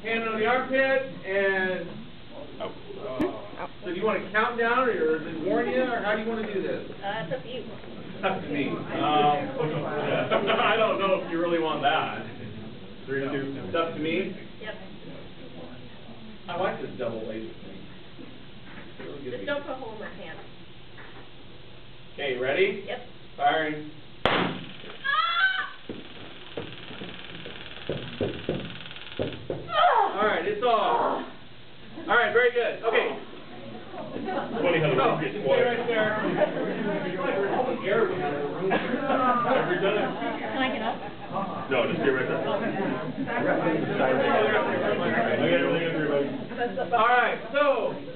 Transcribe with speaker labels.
Speaker 1: hand on the armpit, and so do you want to count down, or does it warn you, or how do you want to do this?
Speaker 2: It's up to you.
Speaker 1: Up to me. I don't know if you really want that. 3, 2. It's up to me?
Speaker 2: Yep.
Speaker 1: I like this double laser thing. Really
Speaker 2: Just don't put a hole in my hand.
Speaker 1: Okay, ready?
Speaker 2: Yep.
Speaker 1: Firing. Alright, it's off. Alright, very good. Okay.
Speaker 3: Funny how the room gets quiet.
Speaker 1: Right there.
Speaker 3: Every time.
Speaker 2: Can I get up?
Speaker 3: No, just stay right there. Okay, everything up there, buddy.
Speaker 1: Alright, so